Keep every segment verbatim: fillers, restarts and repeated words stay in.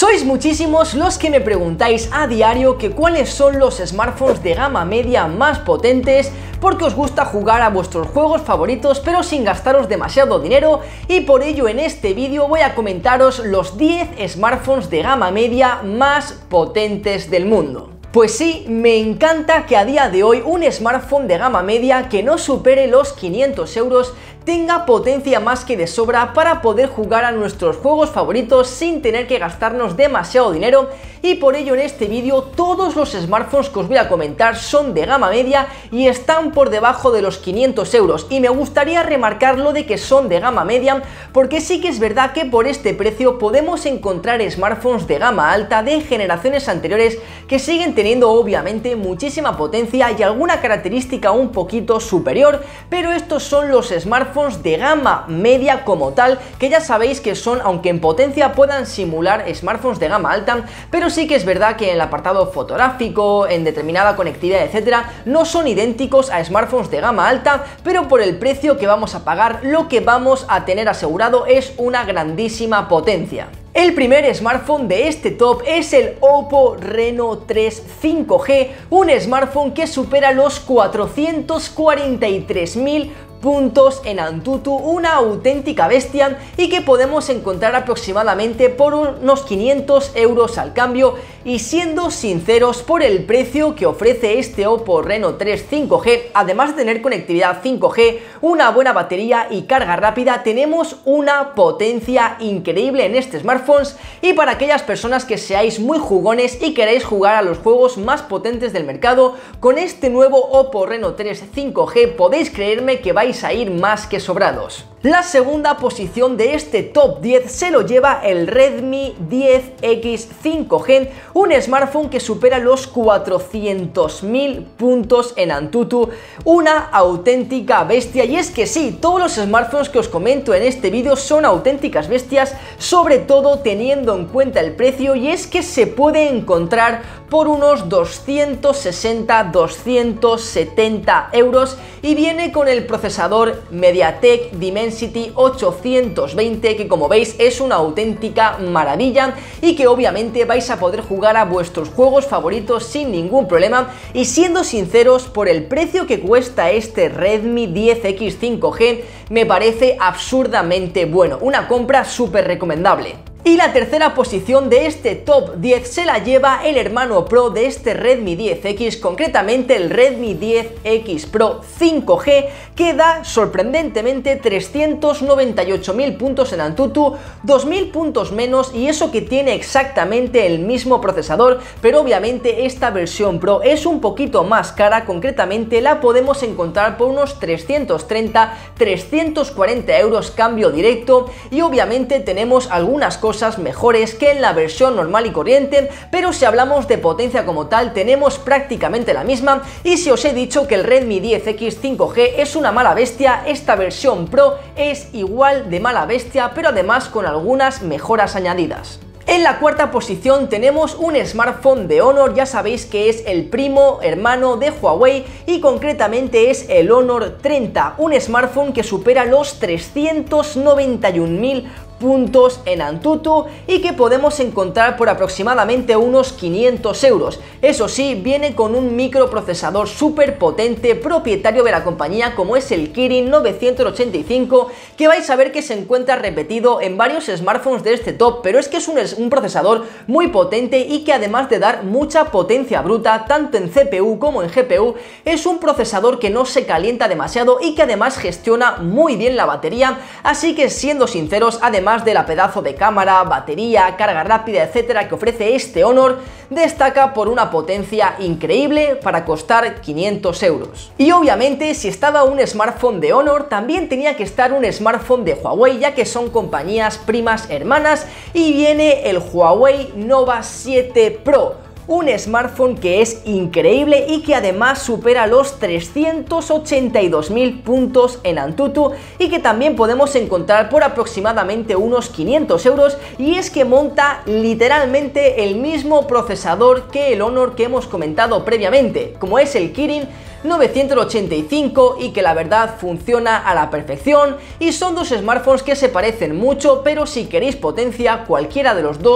Sois muchísimos los que me preguntáis a diario que cuáles son los smartphones de gama media más potentes porque os gusta jugar a vuestros juegos favoritos pero sin gastaros demasiado dinero, y por ello en este vídeo voy a comentaros los diez smartphones de gama media más potentes del mundo. Pues sí, me encanta que a día de hoy un smartphone de gama media que no supere los quinientos euros tenga potencia más que de sobra para poder jugar a nuestros juegos favoritos sin tener que gastarnos demasiado dinero, y por ello en este vídeo todos los smartphones que os voy a comentar son de gama media y están por debajo de los quinientos euros, y me gustaría remarcar lo de que son de gama media porque sí que es verdad que por este precio podemos encontrar smartphones de gama alta de generaciones anteriores que siguen teniendo obviamente muchísima potencia y alguna característica un poquito superior, pero estos son los smartphones de gama media como tal, que ya sabéis que son, aunque en potencia puedan simular smartphones de gama alta, pero sí que es verdad que en el apartado fotográfico, en determinada conectividad, etcétera, no son idénticos a smartphones de gama alta, pero por el precio que vamos a pagar, lo que vamos a tener asegurado es una grandísima potencia. El primer smartphone de este top es el Oppo Reno tres cinco G, un smartphone que supera los cuatrocientos cuarenta y tres mil puntos en Antutu, una auténtica bestia, y que podemos encontrar aproximadamente por unos quinientos euros al cambio, y siendo sinceros, por el precio que ofrece este Oppo Reno tres cinco G, además de tener conectividad cinco G, una buena batería y carga rápida, tenemos una potencia increíble en este smartphone. Y para aquellas personas que seáis muy jugones y queréis jugar a los juegos más potentes del mercado, con este nuevo Oppo Reno tres cinco G podéis creerme que vais a ir más que sobrados. La segunda posición de este top diez se lo lleva el Redmi diez X cinco G, un smartphone que supera los cuatrocientos mil puntos en Antutu, una auténtica bestia. Y es que sí, todos los smartphones que os comento en este vídeo son auténticas bestias, sobre todo teniendo en cuenta el precio, y es que se puede encontrar por unos doscientos sesenta a doscientos setenta euros, y viene con el procesador MediaTek Dimensity ochocientos veinte, que como veis es una auténtica maravilla y que obviamente vais a poder jugar a vuestros juegos favoritos sin ningún problema. Y siendo sinceros, por el precio que cuesta este Redmi diez X cinco G me parece absurdamente bueno, una compra súper recomendable. Y la tercera posición de este top diez se la lleva el hermano Pro de este Redmi diez X, concretamente el Redmi diez X Pro cinco G, que da sorprendentemente trescientos noventa y ocho mil puntos en Antutu, dos mil puntos menos, y eso que tiene exactamente el mismo procesador, pero obviamente esta versión Pro es un poquito más cara, concretamente la podemos encontrar por unos trescientos treinta a trescientos cuarenta euros cambio directo, y obviamente tenemos algunas cosas cosas mejores que en la versión normal y corriente, pero si hablamos de potencia como tal tenemos prácticamente la misma. Y si os he dicho que el Redmi diez X cinco G es una mala bestia, esta versión Pro es igual de mala bestia, pero además con algunas mejoras añadidas. En la cuarta posición tenemos un smartphone de Honor, ya sabéis que es el primo hermano de Huawei, y concretamente es el Honor treinta, un smartphone que supera los trescientos noventa y un mil puntos en Antutu y que podemos encontrar por aproximadamente unos quinientos euros. Eso sí, viene con un microprocesador súper potente propietario de la compañía, como es el Kirin novecientos ochenta y cinco, que vais a ver que se encuentra repetido en varios smartphones de este top, pero es que es un, un procesador muy potente y que además de dar mucha potencia bruta tanto en C P U como en G P U, es un procesador que no se calienta demasiado y que además gestiona muy bien la batería. Así que, siendo sinceros, además de la pedazo de cámara, batería, carga rápida, etcétera, que ofrece este Honor, destaca por una potencia increíble para costar quinientos euros. Y obviamente, si estaba un smartphone de Honor, también tenía que estar un smartphone de Huawei, ya que son compañías primas hermanas, y viene el Huawei Nova siete Pro, un smartphone que es increíble y que además supera los trescientos ochenta y dos mil puntos en Antutu, y que también podemos encontrar por aproximadamente unos quinientos euros, y es que monta literalmente el mismo procesador que el Honor que hemos comentado previamente, como es el Kirin novecientos ochenta y cinco, y que la verdad funciona a la perfección, y son dos smartphones que se parecen mucho, pero si queréis potencia, cualquiera de los dos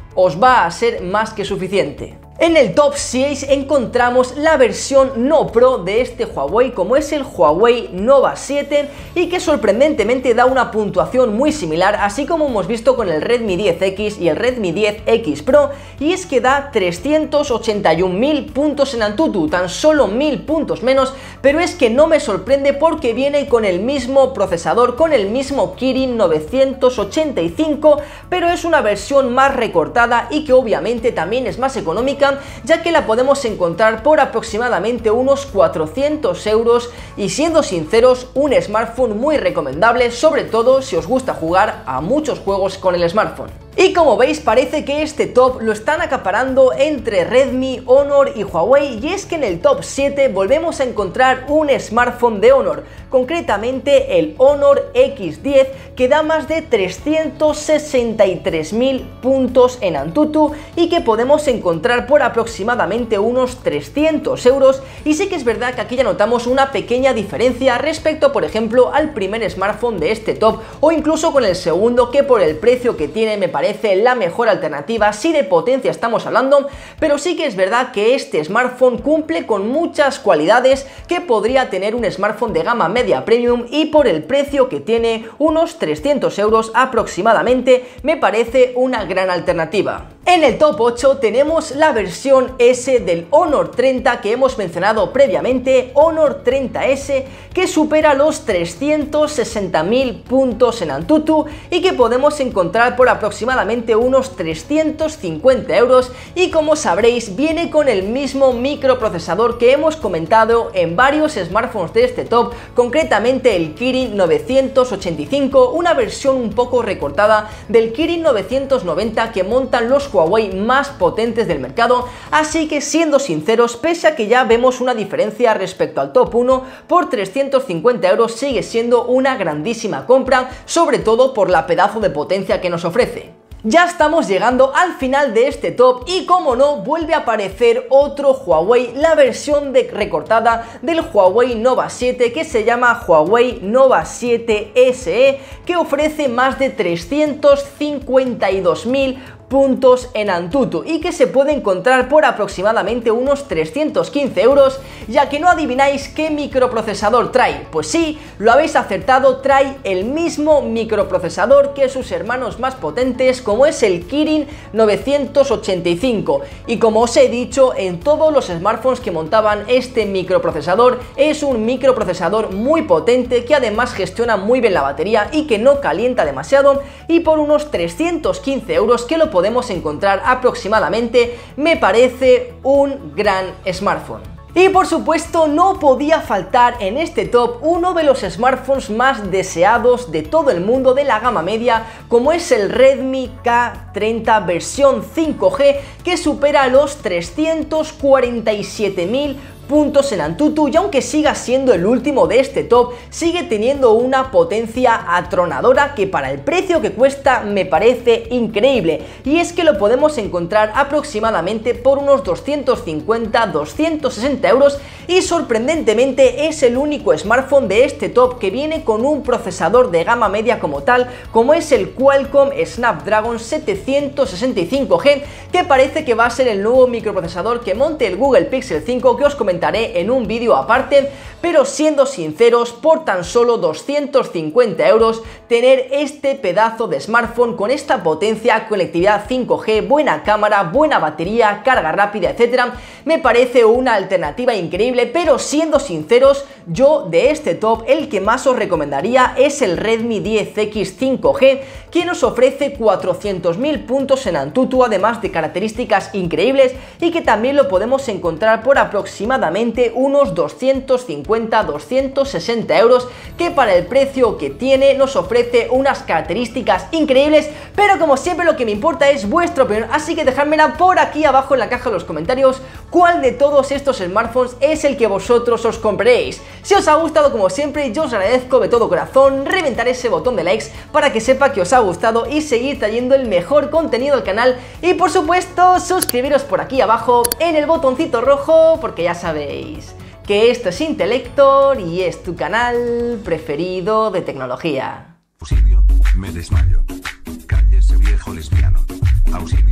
os va a ser más que suficiente. En el top seis encontramos la versión no Pro de este Huawei, como es el Huawei Nova siete, y que sorprendentemente da una puntuación muy similar, así como hemos visto con el Redmi diez X y el Redmi diez X Pro, y es que da trescientos ochenta y un mil puntos en Antutu, tan solo mil puntos menos, pero es que no me sorprende porque viene con el mismo procesador, con el mismo Kirin novecientos ochenta y cinco, pero es una versión más recortada y que obviamente también es más económica, ya que la podemos encontrar por aproximadamente unos cuatrocientos euros, y siendo sinceros, un smartphone muy recomendable, sobre todo si os gusta jugar a muchos juegos con el smartphone. Y como veis, parece que este top lo están acaparando entre Redmi, Honor y Huawei, y es que en el top siete volvemos a encontrar un smartphone de Honor, concretamente el Honor X diez, que da más de trescientos sesenta y tres mil puntos en Antutu y que podemos encontrar por aproximadamente unos trescientos euros, y sí que es verdad que aquí ya notamos una pequeña diferencia respecto, por ejemplo, al primer smartphone de este top, o incluso con el segundo, que por el precio que tiene me parece la mejor alternativa si de potencia estamos hablando, pero sí que es verdad que este smartphone cumple con muchas cualidades que podría tener un smartphone de gama media premium, y por el precio que tiene, unos trescientos euros aproximadamente, me parece una gran alternativa. En el top ocho tenemos la versión S del Honor treinta que hemos mencionado previamente, Honor treinta ese, que supera los trescientos sesenta mil puntos en Antutu y que podemos encontrar por aproximadamente unos trescientos cincuenta euros, y como sabréis viene con el mismo microprocesador que hemos comentado en varios smartphones de este top, concretamente el Kirin novecientos ochenta y cinco, una versión un poco recortada del Kirin novecientos noventa que montan los Huawei más potentes del mercado, así que siendo sinceros, pese a que ya vemos una diferencia respecto al top uno, por trescientos cincuenta euros sigue siendo una grandísima compra, sobre todo por la pedazo de potencia que nos ofrece. Ya estamos llegando al final de este top y, como no, vuelve a aparecer otro Huawei, la versión de recortada del Huawei Nova siete, que se llama Huawei Nova siete S E, que ofrece más de trescientos cincuenta y dos mil puntos en Antutu y que se puede encontrar por aproximadamente unos trescientos quince euros, ya que no adivináis qué microprocesador trae. Pues sí, lo habéis acertado, trae el mismo microprocesador que sus hermanos más potentes, como es el Kirin novecientos ochenta y cinco, y como os he dicho, en todos los smartphones que montaban este microprocesador, es un microprocesador muy potente que además gestiona muy bien la batería y que no calienta demasiado, y por unos trescientos quince euros que lo podemos encontrar aproximadamente, me parece un gran smartphone. Y por supuesto no podía faltar en este top uno de los smartphones más deseados de todo el mundo de la gama media, como es el Redmi K treinta versión cinco G, que supera los trescientos cuarenta y siete mil puntos en Antutu, y aunque siga siendo el último de este top, sigue teniendo una potencia atronadora que para el precio que cuesta me parece increíble, y es que lo podemos encontrar aproximadamente por unos doscientos cincuenta a doscientos sesenta euros, y sorprendentemente es el único smartphone de este top que viene con un procesador de gama media como tal, como es el Qualcomm Snapdragon setecientos sesenta y cinco G, que parece que va a ser el nuevo microprocesador que monte el Google Pixel cinco, que os comentaré en un vídeo aparte. Pero siendo sinceros, por tan solo doscientos cincuenta euros, tener este pedazo de smartphone con esta potencia, conectividad cinco G, buena cámara, buena batería, carga rápida, etcétera, me parece una alternativa increíble. Pero siendo sinceros, yo de este top el que más os recomendaría es el Redmi diez X cinco G, que nos ofrece cuatrocientos mil puntos en Antutu, además de características increíbles, y que también lo podemos encontrar por aproximadamente unos doscientos cincuenta a doscientos sesenta euros, que para el precio que tiene nos ofrece unas características increíbles. Pero como siempre, lo que me importa es vuestra opinión, así que dejádmela por aquí abajo en la caja de los comentarios cuál de todos estos smartphones es el que vosotros os compraréis. Si os ha gustado, como siempre, yo os agradezco de todo corazón reventar ese botón de likes para que sepa que os ha gustado y seguir trayendo el mejor contenido al canal, y por supuesto suscribiros por aquí abajo en el botoncito rojo, porque ya sabéis que esto es Intellector y es tu canal preferido de tecnología. Auxilio, me desmayo. Cállese, viejo lesbiano. Auxilio.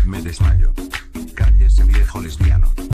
Me desmayo. Cállese, viejo lesbiano.